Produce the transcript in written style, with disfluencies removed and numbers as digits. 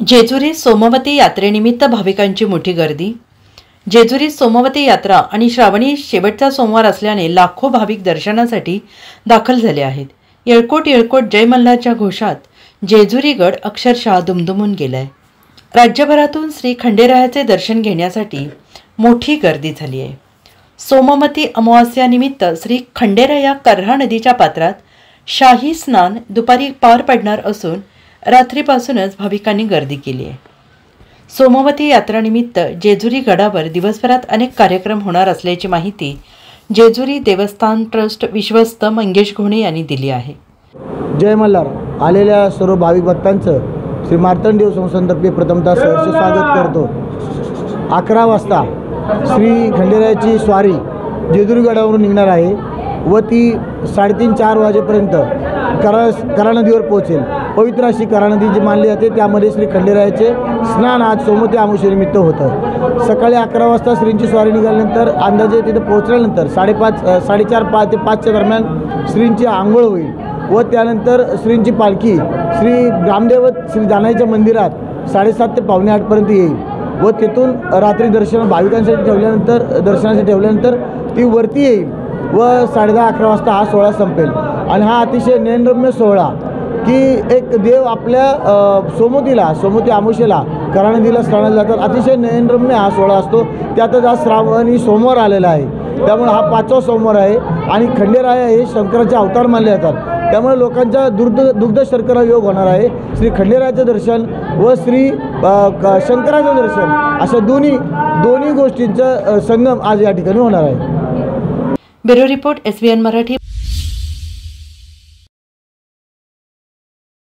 जेजुरी सोमवती यात्रेनिमित्त भाविकांची मोठी गर्दी। जेजुरी सोमवती यात्रा आणि श्रावणी शेवटचा सोमवार असल्याने लाखो भाविक दर्शनासाठी दाखल झाले आहेत। येळकोट येळकोट जय मल्हारच्या घोषात जेजुरी गड अक्षरशः दुमदुमून गेलाय। राज्यभरातून श्री खंडेरायाचे दर्शन घेण्यासाठी मोठी गर्दी झाली आहे। सोमवती अमावास्यानिमित्त श्री खंडेराया कर्हा नदीच्या पात्रात शाही स्नान दुपारी पार पडणार असून रात्रीपासूनच भाविकांनी गर्दी केली आहे। सोमवती यात्रानिमित्त जेजुरी गडावर दिवसभरात अनेक कार्यक्रम होणार असल्याची माहिती जेजुरी देवस्थान ट्रस्ट विश्वस्त मंगेश घोणे यांनी दिली आहे। जय मल्हार आलेल्या सर्व भाविक भक्तांचं श्री मार्तंडेय संस्थानतर्फे प्रथमतः सहर्ष स्वागत करतो। 11 वाजता श्री खंडेरायाची स्वारी जेजुरी गडावरून निघणार आहे व ती 3:30-4 वाजेपर्यंत करा नदीवर पोहोचेल। पवित्र अशी करा नदी जी मानली जाते त्यामध्ये श्री खंडेरायाचे स्नान आज सोमवती अमावस्येनिमित्त होतं। सकाळी 11 वाजता श्रींची स्वारी निघाल्यानंतर अंदाजे तिथे पोहोचल्यानंतर 4:30 ते 5च्या दरम्यान श्रींची आंघोळ होईल व त्यानंतर श्रींची पालखी श्री ग्रामदेवत श्री जानाईच्या मंदिरात 7:30 ते 7:45 पर्यंत येईल व तिथून रात्री भाविकांसाठी ठेवल्यानंतर ती वरती येईल व 10:30-11 वाजता हा सोहळा संपेल। आणि हा अतिशय नयनरम्य सोहळा की एक देव आपल्या सोमवती अमावस्येला करा नदीला स्नानाला जातात। अतिशय नयनरम्य हा सोहळा असतो। त्यातच आज श्रावणी सोमवार आलेला आहे, त्यामुळे हा 5वा सोमवार आहे आणि खंडेराया हे शंकराचे अवतार मानले जातात। त्यामुळे लोकांच्या दुग्ध शर्करा योग होणार आहे। श्री खंडेरायाचं दर्शन व श्री शंकराचं दर्शन अशा दोन्ही गोष्टींचा संगम आज या ठिकाणी होणार आहे। Bureau report SBN Marathi.